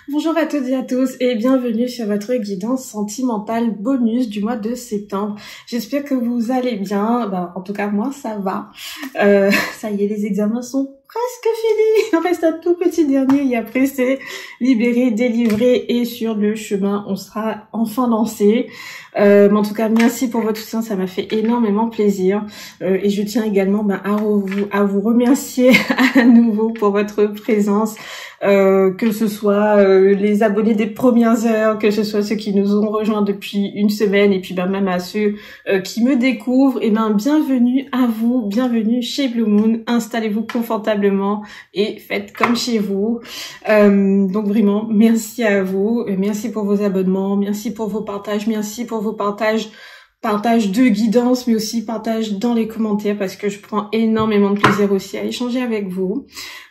Bonjour à toutes et à tous et bienvenue sur votre guidance sentimentale bonus du mois de septembre. J'espère que vous allez bien. En tout cas, moi, ça va. Ça y est, les examens sont presque finis. Il en reste un tout petit dernier et après, c'est libéré, délivré et sur le chemin, on sera enfin lancé. Mais en tout cas, merci pour votre soutien, ça m'a fait énormément plaisir. Et je tiens également à vous remercier à nouveau pour votre présence. Que ce soit les abonnés des premières heures, que ce soit ceux qui nous ont rejoints depuis une semaine et puis même à ceux qui me découvrent, et bienvenue à vous, bienvenue chez Blue Moon, installez-vous confortablement et faites comme chez vous. Donc vraiment, merci à vous, merci pour vos abonnements, merci pour vos partages, merci pour vos partage de guidance, mais aussi partage dans les commentaires parce que je prends énormément de plaisir aussi à échanger avec vous.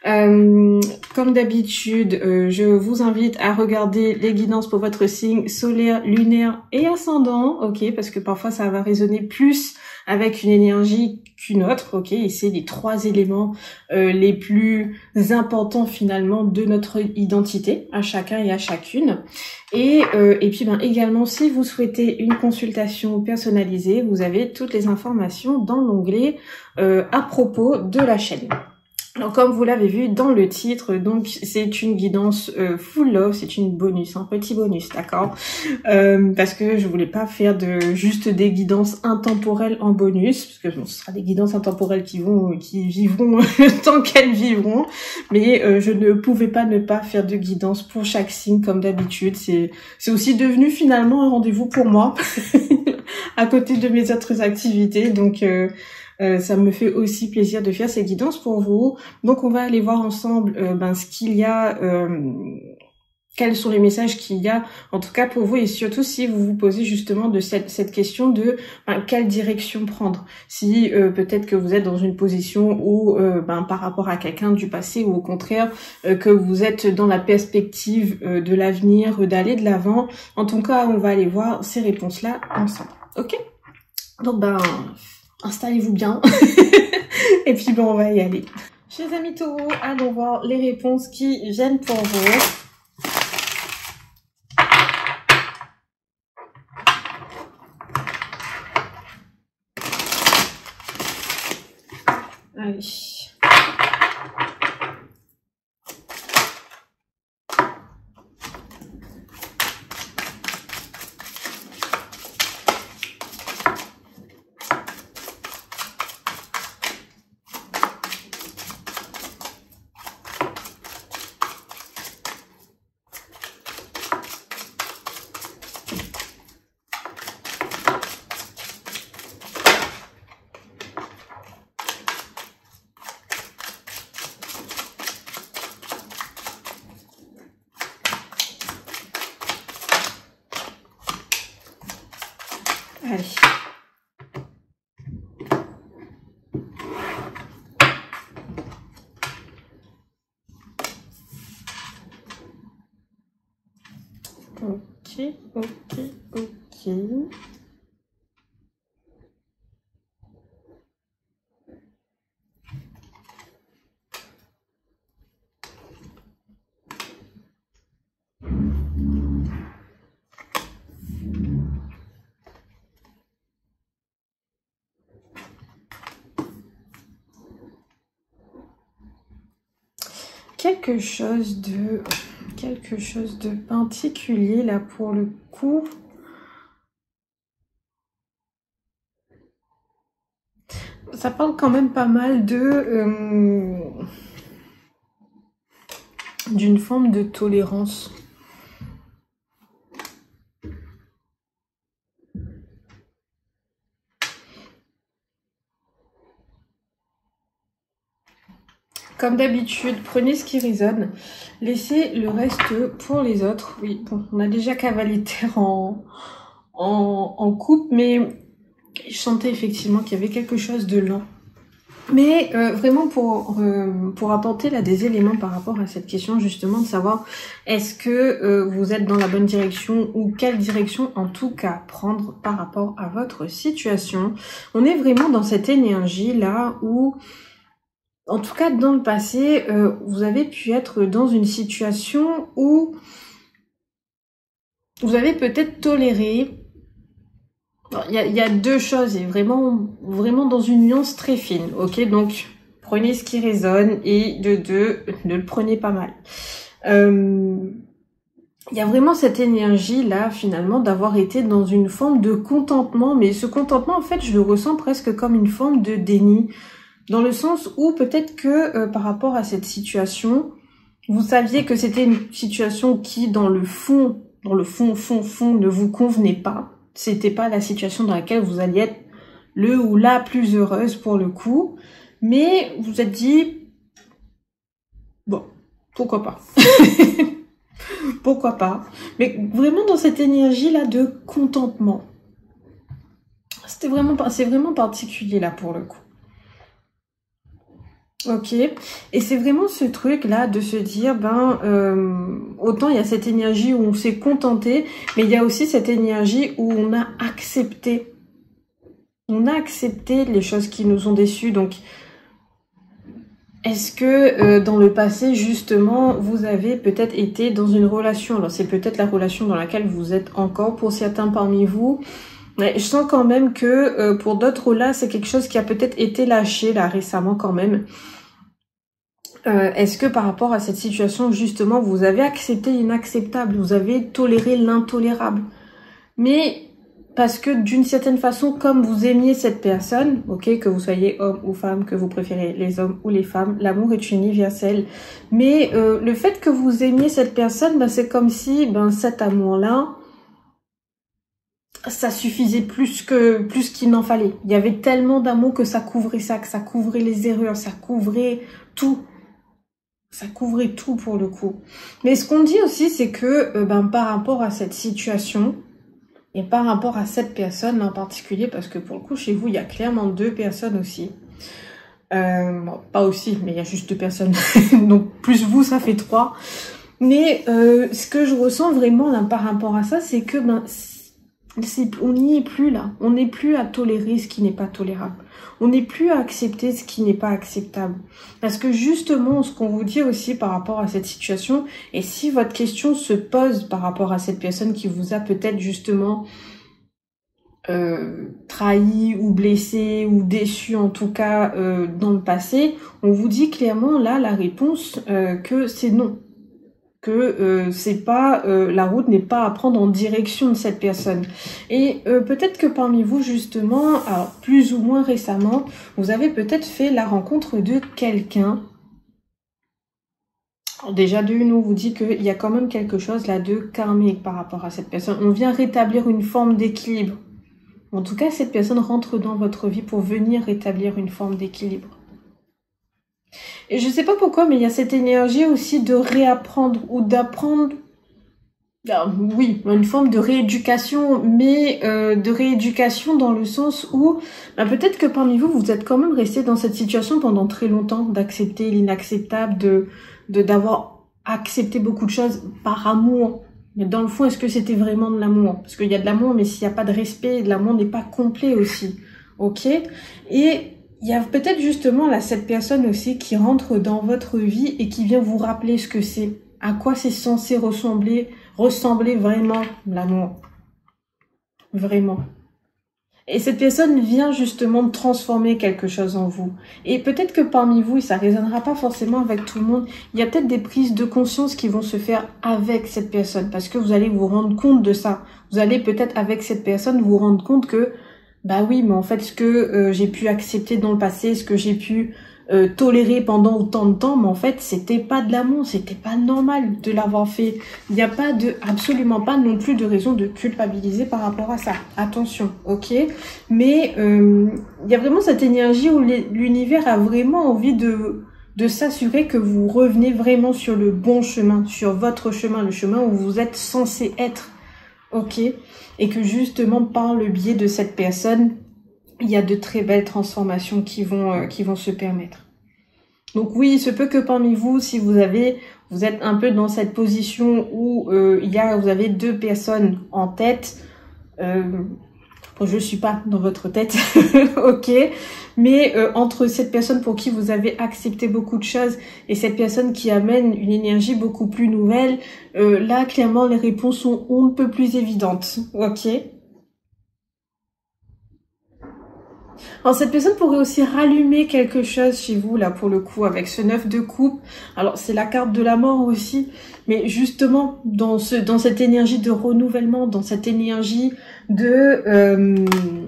Comme d'habitude, je vous invite à regarder les guidances pour votre signe solaire, lunaire et ascendant, ok, parce que parfois ça va résonner plus avec une énergie qu'une autre, ok, et c'est les trois éléments les plus importants finalement de notre identité, à chacun et à chacune. Et puis également, si vous souhaitez une consultation personnalisée, vous avez toutes les informations dans l'onglet à propos de la chaîne. Alors comme vous l'avez vu dans le titre, donc c'est une guidance full love, c'est une bonus, un petit bonus, d'accord, parce que je voulais pas faire juste des guidances intemporelles en bonus, parce que ce sera des guidances intemporelles qui vivront tant qu'elles vivront, mais je ne pouvais pas ne pas faire de guidance pour chaque signe comme d'habitude. C'est aussi devenu finalement un rendez-vous pour moi à côté de mes autres activités, donc ça me fait aussi plaisir de faire ces guidances pour vous. Donc on va aller voir ensemble ce qu'il y a, quels sont les messages qu'il y a en tout cas pour vous, et surtout si vous vous posez justement de cette question de quelle direction prendre. Si peut-être que vous êtes dans une position où par rapport à quelqu'un du passé, ou au contraire que vous êtes dans la perspective de l'avenir, d'aller de l'avant. En tout cas, on va aller voir ces réponses-là ensemble. Ok? Donc installez-vous bien et puis on va y aller. Chers amis taureaux, allons voir les réponses qui viennent pour vous. Allez. Allez. Ok. Quelque chose de particulier là pour le coup. Ça parle quand même pas mal d'une forme de tolérance. Comme d'habitude, prenez ce qui résonne, laissez le reste pour les autres. Oui, bon, on a déjà cavalier terre en coupe, mais je sentais effectivement qu'il y avait quelque chose de lent. Mais vraiment pour apporter là des éléments par rapport à cette question justement de savoir est-ce que vous êtes dans la bonne direction ou quelle direction en tout cas prendre par rapport à votre situation. On est vraiment dans cette énergie là où, en tout cas dans le passé, vous avez pu être dans une situation où vous avez peut-être toléré. Il y a deux choses, et vraiment dans une nuance très fine, ok? Donc, prenez ce qui résonne, et de deux, ne le prenez pas mal. Il y a vraiment cette énergie-là, finalement, d'avoir été dans une forme de contentement, mais ce contentement, en fait, je le ressens presque comme une forme de déni, dans le sens où peut-être que par rapport à cette situation, vous saviez que c'était une situation qui, dans le fond, ne vous convenait pas. C'était pas la situation dans laquelle vous alliez être le ou la plus heureuse pour le coup. Mais vous vous êtes dit, bon, pourquoi pas. Pourquoi pas. Mais vraiment dans cette énergie-là de contentement. C'est vraiment particulier là pour le coup. Ok, et c'est vraiment ce truc là de se dire autant il y a cette énergie où on s'est contenté, mais il y a aussi cette énergie où on a accepté les choses qui nous ont déçus. Donc est-ce que dans le passé justement vous avez peut-être été dans une relation, alors c'est peut-être la relation dans laquelle vous êtes encore pour certains parmi vous, mais je sens quand même que pour d'autres là c'est quelque chose qui a peut-être été lâché là récemment quand même. Est-ce que par rapport à cette situation, justement, vous avez accepté l'inacceptable, vous avez toléré l'intolérable? Mais parce que d'une certaine façon, comme vous aimiez cette personne, ok, que vous soyez homme ou femme, que vous préférez les hommes ou les femmes, l'amour est universel. Mais le fait que vous aimiez cette personne, c'est comme si cet amour-là, ça suffisait plus qu'il n'en fallait. Il y avait tellement d'amour que ça couvrait ça, que ça couvrait les erreurs, ça couvrait tout. Ça couvrait tout pour le coup. Mais ce qu'on dit aussi, c'est que par rapport à cette situation, et par rapport à cette personne en particulier, parce que pour le coup, chez vous, il y a clairement deux personnes aussi. Bon, pas aussi, mais il y a juste deux personnes. Donc, plus vous, ça fait trois. Mais ce que je ressens vraiment là, par rapport à ça, c'est que on n'y est plus là. On n'est plus à tolérer ce qui n'est pas tolérable. On n'est plus à accepter ce qui n'est pas acceptable. Parce que justement, ce qu'on vous dit aussi par rapport à cette situation, et si votre question se pose par rapport à cette personne qui vous a peut-être justement trahi ou blessé ou déçu en tout cas dans le passé, on vous dit clairement là la réponse que c'est non. Que c'est pas la route n'est pas à prendre en direction de cette personne. Et peut-être que parmi vous justement, alors plus ou moins récemment, vous avez peut-être fait la rencontre de quelqu'un. Déjà de une, on vous dit qu'il y a quand même quelque chose là de karmique par rapport à cette personne. On vient rétablir une forme d'équilibre. En tout cas, cette personne rentre dans votre vie pour venir rétablir une forme d'équilibre. Et je sais pas pourquoi, mais il y a cette énergie aussi de réapprendre ou d'apprendre. Oui, une forme de rééducation, mais de rééducation dans le sens où peut-être que parmi vous, vous êtes quand même resté dans cette situation pendant très longtemps, d'accepter l'inacceptable, d'avoir accepté beaucoup de choses par amour. Mais dans le fond, est-ce que c'était vraiment de l'amour? Parce qu'il y a de l'amour, mais s'il n'y a pas de respect, l'amour n'est pas complet aussi. Ok? Et il y a peut-être justement là cette personne aussi qui rentre dans votre vie et qui vient vous rappeler ce que c'est, à quoi c'est censé ressembler vraiment l'amour. Vraiment. Et cette personne vient justement transformer quelque chose en vous. Et peut-être que parmi vous, et ça résonnera pas forcément avec tout le monde, il y a peut-être des prises de conscience qui vont se faire avec cette personne, parce que vous allez vous rendre compte de ça. Vous allez peut-être avec cette personne vous rendre compte que oui, mais en fait, ce que j'ai pu accepter dans le passé, ce que j'ai pu tolérer pendant autant de temps, mais en fait, c'était pas de l'amour, c'était pas normal de l'avoir fait. Il n'y a pas absolument pas non plus de raison de culpabiliser par rapport à ça. Attention, ok? Mais il y a vraiment cette énergie où l'univers a vraiment envie de s'assurer que vous revenez vraiment sur le bon chemin, sur votre chemin, le chemin où vous êtes censé être. Ok, et que justement par le biais de cette personne, il y a de très belles transformations qui vont se permettre. Donc oui, il se peut que parmi vous, si vous êtes un peu dans cette position où vous avez deux personnes en tête, Bon, je suis pas dans votre tête, ok, mais entre cette personne pour qui vous avez accepté beaucoup de choses et cette personne qui amène une énergie beaucoup plus nouvelle, là, clairement, les réponses sont un peu plus évidentes, ok. Alors, cette personne pourrait aussi rallumer quelque chose chez vous, là, pour le coup, avec ce 9 de coupe. Alors, c'est la carte de la mort aussi, mais justement, dans cette énergie de renouvellement, dans cette énergie de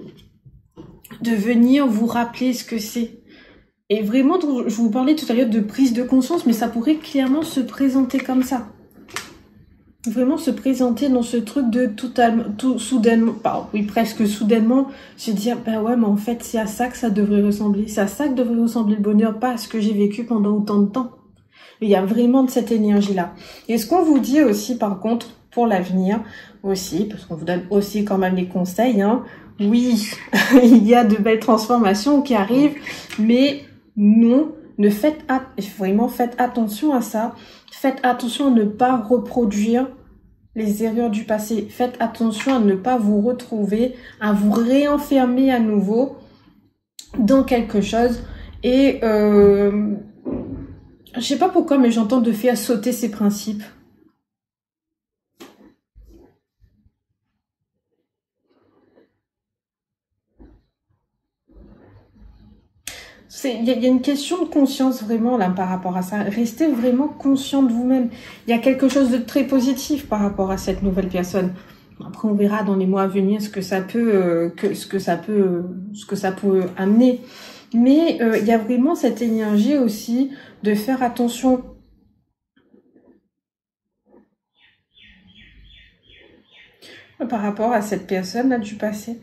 venir vous rappeler ce que c'est. Et vraiment, je vous parlais tout à l'heure de prise de conscience, mais ça pourrait clairement se présenter comme ça. Vraiment se présenter dans ce truc de tout soudainement, oui, presque soudainement, se dire, ben ouais, mais en fait, c'est à ça que ça devrait ressembler. C'est à ça que devrait ressembler le bonheur, pas à ce que j'ai vécu pendant autant de temps. Il y a vraiment de cette énergie-là. Et ce qu'on vous dit aussi, par contre, pour l'avenir, aussi, parce qu'on vous donne aussi quand même les conseils, hein, oui, il y a de belles transformations qui arrivent, mais non, vraiment faites attention à ça. Faites attention à ne pas reproduire les erreurs du passé. Faites attention à ne pas vous retrouver, à vous réenfermer à nouveau dans quelque chose. Et je sais pas pourquoi, mais j'entends de faire sauter ces principes. Il y a une question de conscience vraiment là par rapport à ça. Restez vraiment conscient de vous-même. Il y a quelque chose de très positif par rapport à cette nouvelle personne. Après, on verra dans les mois à venir ce que ça peut, ce que ça peut amener. Mais il y a vraiment cette énergie aussi de faire attention. Par rapport à cette personne là du passé.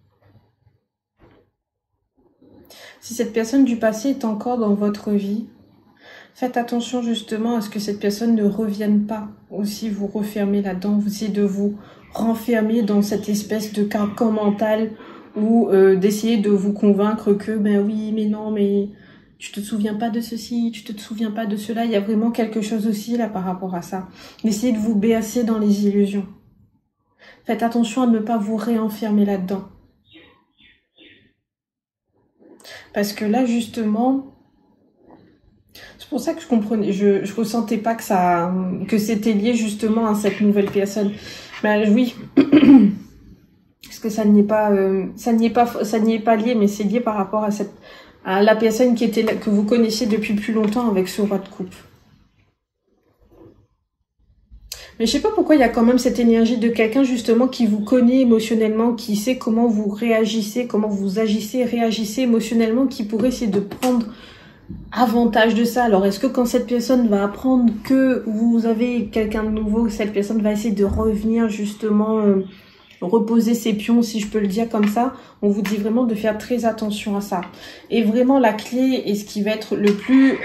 Si cette personne du passé est encore dans votre vie, faites attention justement à ce que cette personne ne revienne pas aussi vous refermer là-dedans, vous essayez de vous renfermer dans cette espèce de carcan mental ou d'essayer de vous convaincre que ben oui, mais non, mais tu te souviens pas de ceci, tu te souviens pas de cela. Il y a vraiment quelque chose aussi là par rapport à ça. D'essayer de vous bercer dans les illusions. Faites attention à ne pas vous réenfermer là-dedans. Parce que là, justement, c'est pour ça que je comprenais, je ressentais pas que c'était lié justement à cette nouvelle personne. Ben oui, parce que ça n'y est pas lié, mais c'est lié par rapport à la personne qui était là, que vous connaissiez depuis plus longtemps avec ce roi de coupe. Mais je sais pas pourquoi il y a quand même cette énergie de quelqu'un justement qui vous connaît émotionnellement, qui sait comment vous réagissez, comment vous agissez, réagissez émotionnellement, qui pourrait essayer de prendre avantage de ça. Alors est-ce que quand cette personne va apprendre que vous avez quelqu'un de nouveau, cette personne va essayer de revenir justement reposer ses pions, si je peux le dire comme ça, on vous dit vraiment de faire très attention à ça. Et vraiment la clé et ce qui va être le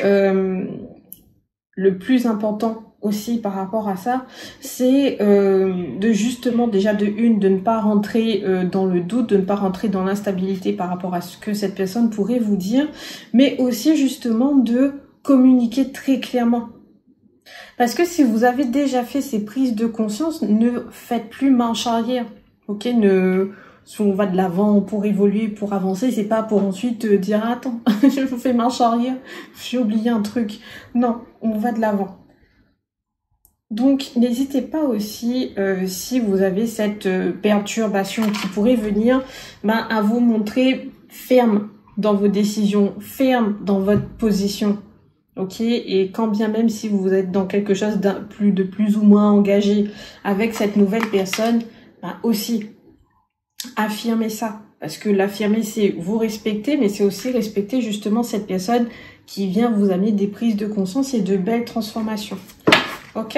plus important aussi par rapport à ça, c'est de justement déjà de ne pas rentrer dans le doute, de ne pas rentrer dans l'instabilité par rapport à ce que cette personne pourrait vous dire, mais aussi justement de communiquer très clairement. Parce que si vous avez déjà fait ces prises de conscience, ne faites plus marche arrière, ok? Si on va de l'avant pour évoluer, pour avancer, c'est pas pour ensuite dire attends, je vous fais marche arrière, j'ai oublié un truc. Non, on va de l'avant. Donc, n'hésitez pas aussi, si vous avez cette perturbation qui pourrait venir, à vous montrer ferme dans vos décisions, ferme dans votre position. Ok, et quand bien même si vous êtes dans quelque chose de plus ou moins engagé avec cette nouvelle personne, aussi affirmez ça. Parce que l'affirmer, c'est vous respecter, mais c'est aussi respecter justement cette personne qui vient vous amener des prises de conscience et de belles transformations. Ok?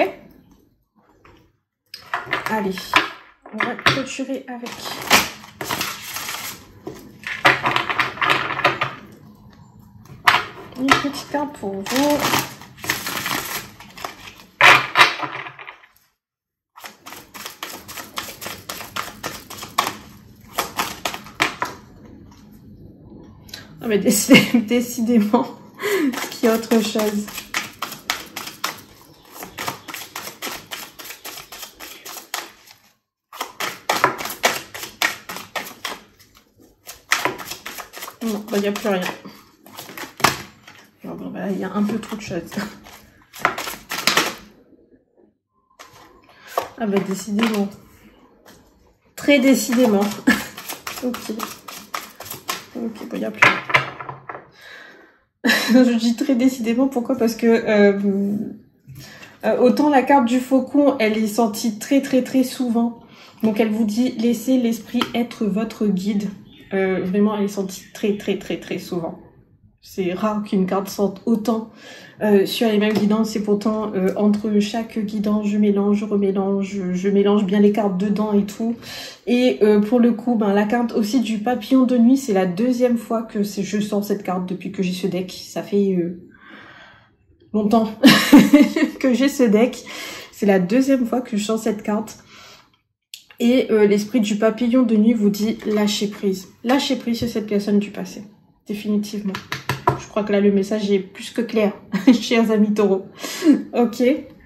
Allez, on va clôturer avec une petite carte pour vous. Ah mais décidément, ce qui est autre chose. il n'y a plus rien. Bon, voilà, il y a un peu trop de choses. Ah bah décidément. Très décidément. Ok. Ok, bon, il n'y a plus rien. Je dis très décidément, pourquoi? Parce que autant la carte du faucon, elle est sortie très souvent. Donc elle vous dit laissez l'esprit être votre guide. Vraiment, elle est sortie très souvent. C'est rare qu'une carte sorte autant sur les mêmes guidances. Et pourtant, entre chaque guidance, je mélange, je remélange, je mélange bien les cartes dedans et tout. Et pour le coup, ben, la carte aussi du papillon de nuit, c'est la deuxième fois que je sors cette carte depuis que j'ai ce deck. Ça fait longtemps que j'ai ce deck. C'est la deuxième fois que je sors cette carte. Et l'esprit du papillon de nuit vous dit lâchez prise. Lâchez prise sur cette personne du passé. Définitivement. Je crois que là, le message est plus que clair, chers amis taureaux. Ok.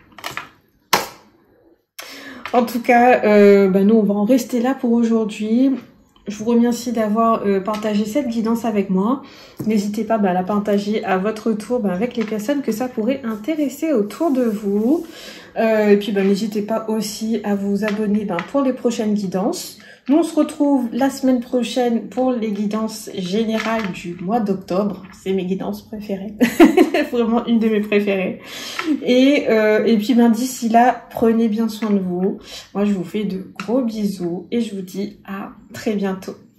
En tout cas, nous, on va en rester là pour aujourd'hui. Je vous remercie d'avoir partagé cette guidance avec moi. N'hésitez pas à la partager à votre tour avec les personnes que ça pourrait intéresser autour de vous. Et puis n'hésitez pas aussi à vous abonner pour les prochaines guidances. Nous on se retrouve la semaine prochaine pour les guidances générales du mois d'octobre. C'est mes guidances préférées. Vraiment une de mes préférées. Et puis d'ici là, prenez bien soin de vous. Moi je vous fais de gros bisous et je vous dis à très bientôt.